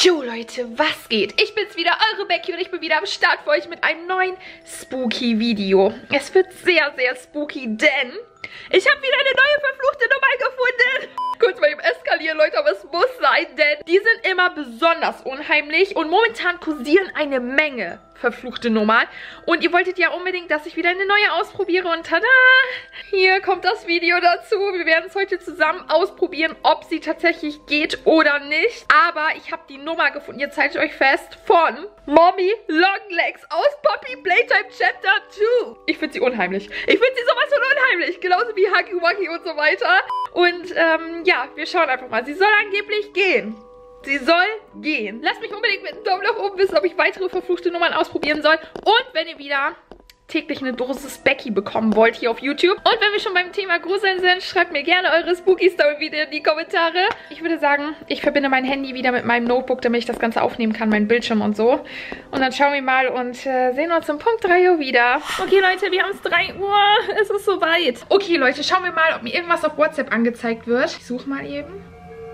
Jo Leute, was geht? Ich bin's wieder, eure Becky, und ich bin wieder am Start für euch mit einem neuen Spooky-Video. Es wird sehr, sehr spooky, denn ich habe wieder eine neue verfluchte Nummer gefunden. Kurz mal eben eskalieren, Leute, aber es muss sein, denn die sind immer besonders unheimlich und momentan kursieren eine Menge verfluchte Nummern. Und ihr wolltet ja unbedingt, dass ich wieder eine neue ausprobiere und tada! Hier kommt das Video dazu. Wir werden es heute zusammen ausprobieren, ob sie tatsächlich geht oder nicht. Aber ich habe die Nummer gefunden, jetzt haltet euch fest, von Mommy Longlegs aus Poppy Playtime Chapter 2. Ich finde sie unheimlich. Ich finde sie sowas von unheimlich. Genauso wie Huggy Wuggy und so weiter. Und ja, wir schauen einfach mal. Sie soll angeblich gehen. Sie soll gehen. Lasst mich unbedingt mit einem Daumen nach oben wissen, ob ich weitere verfluchte Nummern ausprobieren soll. Und wenn ihr wieder täglich eine Dosis Becky bekommen wollt hier auf YouTube. Und wenn wir schon beim Thema Gruseln sind, schreibt mir gerne eure Spooky-Story wieder in die Kommentare. Ich würde sagen, ich verbinde mein Handy wieder mit meinem Notebook, damit ich das Ganze aufnehmen kann, meinen Bildschirm und so. Und dann schauen wir mal und sehen uns um Punkt 3 Uhr wieder. Okay, Leute, wir haben es 3 Uhr. Es ist soweit. Okay, Leute, schauen wir mal, ob mir irgendwas auf WhatsApp angezeigt wird. Ich suche mal eben.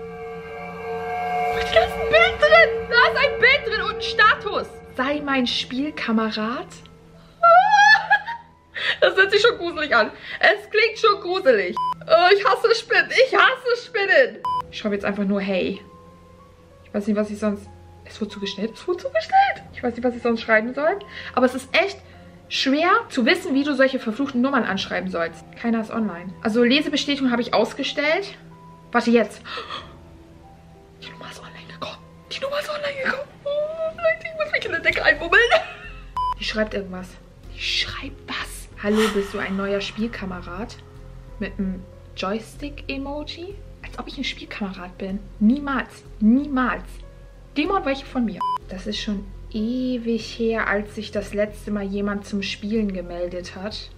Da ist ein Bild drin! Da ist ein Bild drin und ein Status. Sei mein Spielkamerad. Das hört sich schon gruselig an. Es klingt schon gruselig. Oh, ich hasse Spinnen. Ich hasse Spinnen. Ich schreibe jetzt einfach nur hey. Ich weiß nicht, was ich sonst... Es wurde zugeschnitten. Es wurde zugeschnitten. Ich weiß nicht, was ich sonst schreiben soll. Aber es ist echt schwer zu wissen, wie du solche verfluchten Nummern anschreiben sollst. Keiner ist online. Also Lesebestätigung habe ich ausgestellt. Warte, jetzt. Die Nummer ist online gekommen. Die Nummer ist online gekommen. Oh, vielleicht ich muss mich in der Decke einbummeln. Die schreibt irgendwas. Die schreibt was. Hallo, bist du ein neuer Spielkamerad? Mit einem Joystick-Emoji? Als ob ich ein Spielkamerad bin. Niemals. Niemals. Dämon welche von mir. Das ist schon ewig her, als sich das letzte Mal jemand zum Spielen gemeldet hat.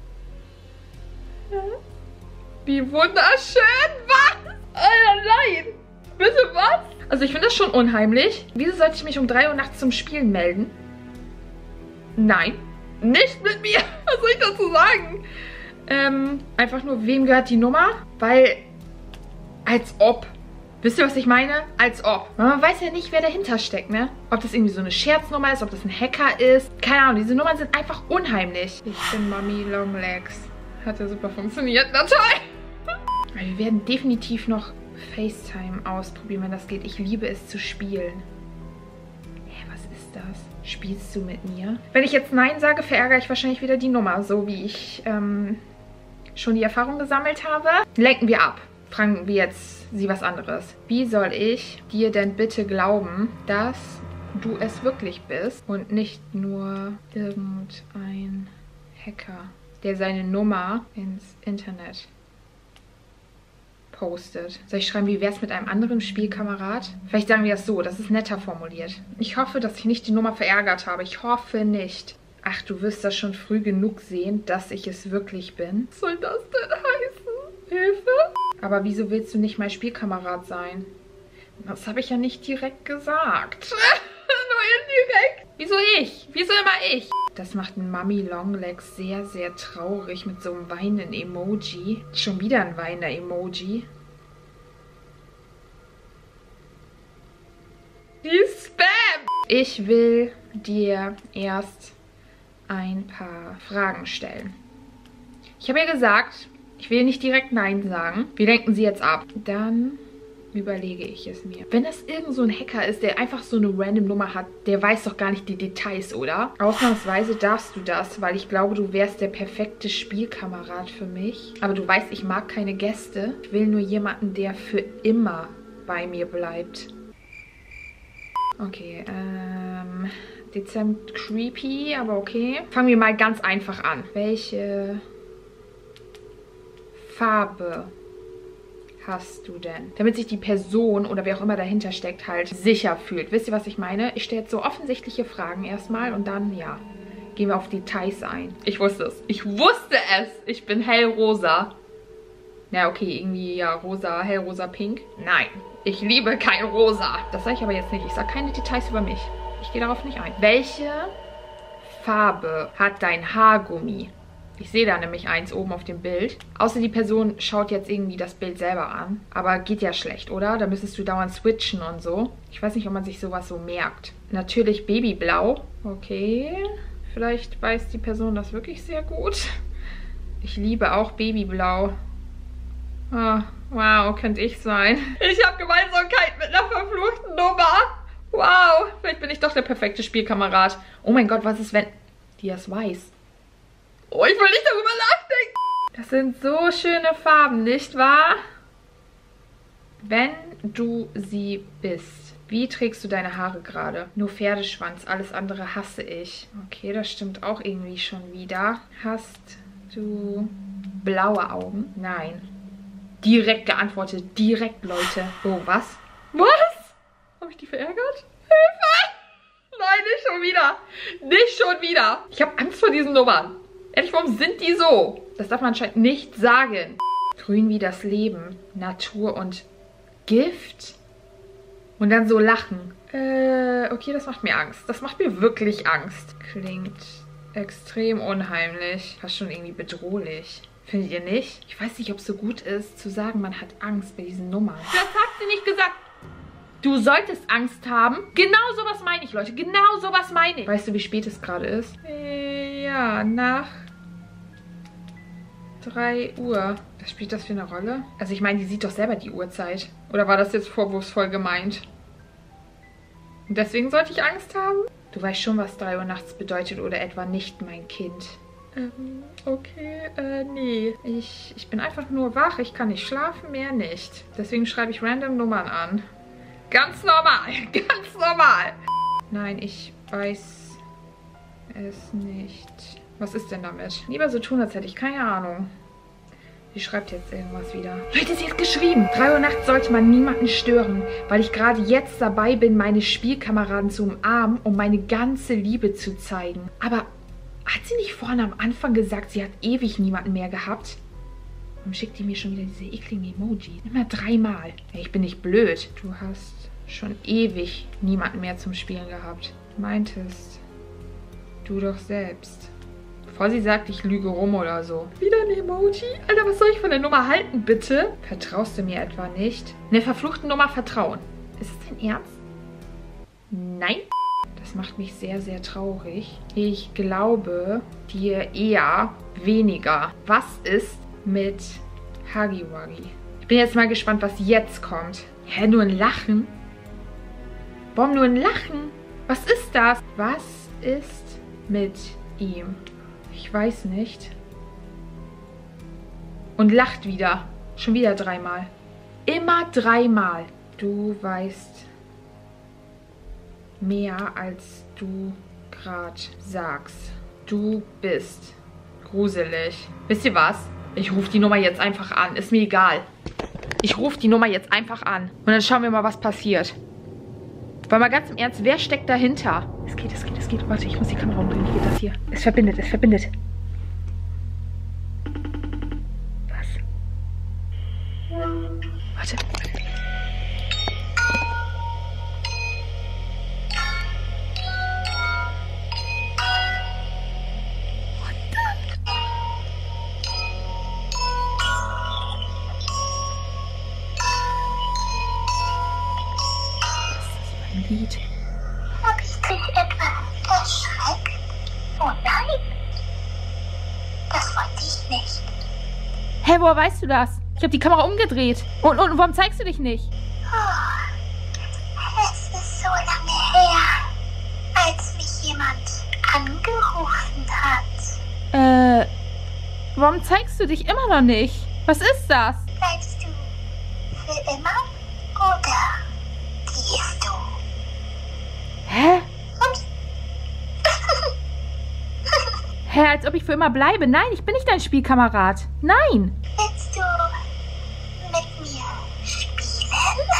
Wie wunderschön. Was? Alter, nein. Bitte was? Also ich finde das schon unheimlich. Wieso sollte ich mich um 3 Uhr nachts zum Spielen melden? Nein. Nicht mit mir. Was soll ich dazu sagen? Einfach nur, wem gehört die Nummer? Weil, als ob. Wisst ihr, was ich meine? Als ob. Man weiß ja nicht, wer dahinter steckt, ne? Ob das irgendwie so eine Scherznummer ist, ob das ein Hacker ist. Keine Ahnung, diese Nummern sind einfach unheimlich. Ich bin Mommy Longlegs. Hat ja super funktioniert. Na toll! Wir werden definitiv noch FaceTime ausprobieren, wenn das geht. Ich liebe es zu spielen. Hä, was ist das? Spielst du mit mir? Wenn ich jetzt Nein sage, verärgere ich wahrscheinlich wieder die Nummer, so wie ich schon die Erfahrung gesammelt habe. Lenken wir ab. Fragen wir jetzt sie was anderes. Wie soll ich dir denn bitte glauben, dass du es wirklich bist und nicht nur irgendein Hacker, der seine Nummer ins Internet postet? Soll ich schreiben, wie wäre es mit einem anderen Spielkamerad? Vielleicht sagen wir es so, das ist netter formuliert. Ich hoffe, dass ich nicht die Nummer verärgert habe. Ich hoffe nicht. Ach, du wirst das schon früh genug sehen, dass ich es wirklich bin. Was soll das denn heißen? Hilfe? Aber wieso willst du nicht mein Spielkamerad sein? Das habe ich ja nicht direkt gesagt. Nur indirekt. Wieso ich? Wieso immer ich? Das macht ein Mommy Longlegs sehr, sehr traurig mit so einem weinenden Emoji. Schon wieder ein weinender Emoji. Die Spam! Ich will dir erst ein paar Fragen stellen. Ich habe ja gesagt, ich will nicht direkt Nein sagen. Wir lenken sie jetzt ab. Dann überlege ich es mir. Wenn das irgend so ein Hacker ist, der einfach so eine random Nummer hat, der weiß doch gar nicht die Details, oder? Ausnahmsweise darfst du das, weil ich glaube, du wärst der perfekte Spielkamerad für mich. Aber du weißt, ich mag keine Gäste. Ich will nur jemanden, der für immer bei mir bleibt. Okay, dezent creepy, aber okay. Fangen wir mal ganz einfach an. Welche Farbe hast du denn? Damit sich die Person oder wer auch immer dahinter steckt halt sicher fühlt. Wisst ihr, was ich meine? Ich stelle jetzt so offensichtliche Fragen erstmal und dann, ja, gehen wir auf Details ein. Ich wusste es. Ich wusste es. Ich bin hellrosa. Na, okay, irgendwie ja rosa, hellrosa, pink. Nein, ich liebe kein Rosa. Das sage ich aber jetzt nicht. Ich sage keine Details über mich. Ich gehe darauf nicht ein. Welche Farbe hat dein Haargummi? Ich sehe da nämlich eins oben auf dem Bild. Außer die Person schaut jetzt irgendwie das Bild selber an. Aber geht ja schlecht, oder? Da müsstest du dauernd switchen und so. Ich weiß nicht, ob man sich sowas so merkt. Natürlich Babyblau. Okay. Vielleicht weiß die Person das wirklich sehr gut. Ich liebe auch Babyblau. Oh, wow, könnte ich sein. Ich habe Gemeinsamkeit mit einer verfluchten Nummer. Wow, vielleicht bin ich doch der perfekte Spielkamerad. Oh mein Gott, was ist, wenn die das weiß? Oh, ich will nicht darüber nachdenken. Das sind so schöne Farben, nicht wahr? Wenn du sie bist. Wie trägst du deine Haare gerade? Nur Pferdeschwanz, alles andere hasse ich. Okay, das stimmt auch irgendwie schon wieder. Hast du blaue Augen? Nein. Direkt geantwortet. Direkt, Leute. Oh, was? Was? Habe ich die verärgert? Hilfe! Nein, nicht schon wieder. Nicht schon wieder. Ich habe Angst vor diesen Nummern. Ehrlich, warum sind die so? Das darf man anscheinend nicht sagen. Grün wie das Leben. Natur und Gift. Und dann so lachen. Okay, das macht mir Angst. Das macht mir wirklich Angst. Klingt extrem unheimlich. Fast schon irgendwie bedrohlich. Findet ihr nicht? Ich weiß nicht, ob es so gut ist, zu sagen, man hat Angst bei diesen Nummern. Das hat sie nicht gesagt. Du solltest Angst haben. Genau sowas meine ich, Leute. Genau sowas meine ich. Weißt du, wie spät es gerade ist? Ja, nach 3 Uhr. Was spielt das für eine Rolle? Also ich meine, die sieht doch selber die Uhrzeit. Oder war das jetzt vorwurfsvoll gemeint? Und deswegen sollte ich Angst haben? Du weißt schon, was 3 Uhr nachts bedeutet oder etwa nicht, mein Kind. Okay, nee. Ich bin einfach nur wach. Ich kann nicht schlafen, mehr nicht. Deswegen schreibe ich random Nummern an. Ganz normal. Ganz normal. Nein, ich weiß es nicht. Was ist denn damit? Lieber so tun, als hätte ich keine Ahnung. Sie schreibt jetzt irgendwas wieder. Leute, sie hat geschrieben. 3 Uhr nachts sollte man niemanden stören, weil ich gerade jetzt dabei bin, meine Spielkameraden zu umarmen, um meine ganze Liebe zu zeigen. Aber hat sie nicht vorne am Anfang gesagt, sie hat ewig niemanden mehr gehabt? Warum schickt die mir schon wieder diese ekligen Emojis? Immer 3-mal. Ja, ich bin nicht blöd. Du hast schon ewig niemanden mehr zum Spielen gehabt. Meintest du doch selbst. Bevor sie sagt, ich lüge rum oder so. Wieder ein Emoji? Alter, was soll ich von der Nummer halten, bitte? Vertraust du mir etwa nicht? Eine verfluchte Nummer vertrauen. Ist es dein Ernst? Nein. Das macht mich sehr, sehr traurig. Ich glaube dir eher weniger. Was ist mit Huggy Wuggy? Ich bin jetzt mal gespannt, was jetzt kommt. Hä, nur ein Lachen? Warum nur ein Lachen? Was ist das? Was ist mit ihm? Ich weiß nicht. Und lacht wieder. Schon wieder 3-mal. Immer 3-mal. Du weißt mehr, als du gerade sagst. Du bist gruselig. Wisst ihr was? Ich rufe die Nummer jetzt einfach an. Ist mir egal. Ich rufe die Nummer jetzt einfach an. Und dann schauen wir mal, was passiert. Weil mal ganz im Ernst, wer steckt dahinter? Es geht, es geht, es geht. Warte, ich muss die Kamera umdrehen. Wie geht das hier? Es verbindet, es verbindet. Was? Warte. Lied. Ob ich dich etwa erschreckt? Oh nein, das wollte ich nicht. Hä, woher weißt du das? Ich habe die Kamera umgedreht. Und warum zeigst du dich nicht? Oh, es ist so lange her, als mich jemand angerufen hat. Warum zeigst du dich immer noch nicht? Was ist das? Bleibst du für immer oder gehst du? Hä? Und? Hä, als ob ich für immer bleibe. Nein, ich bin nicht dein Spielkamerad. Nein. Willst du mit mir spielen?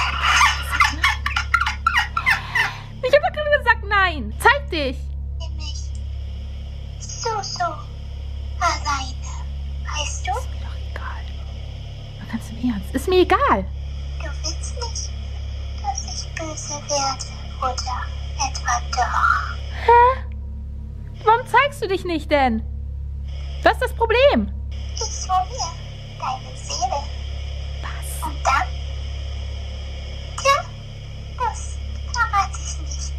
Ich habe gerade gesagt nein. Zeig dich. Nämlich so alleine. Weißt du? Ist mir doch egal. Mal ganz im Ernst. Ist mir egal. Du willst nicht, dass ich böse werde, oder etwa doch? Hä? Warum zeigst du dich nicht denn? Was ist das Problem? Ich hole mir deine Seele. Was? Und dann? Tja, das verrate ich nicht.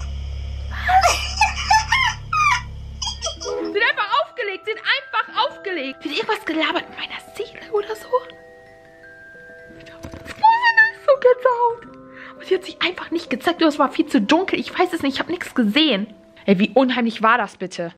Sie sind einfach aufgelegt. Sie sind einfach aufgelegt. Wird irgendwas gelabert mit meiner Seele oder so? Was ist so Gänsehaut? Und sie hat sich einfach nicht gezeigt. Es war viel zu dunkel. Ich weiß es nicht. Ich habe nichts gesehen. Ey, wie unheimlich war das bitte?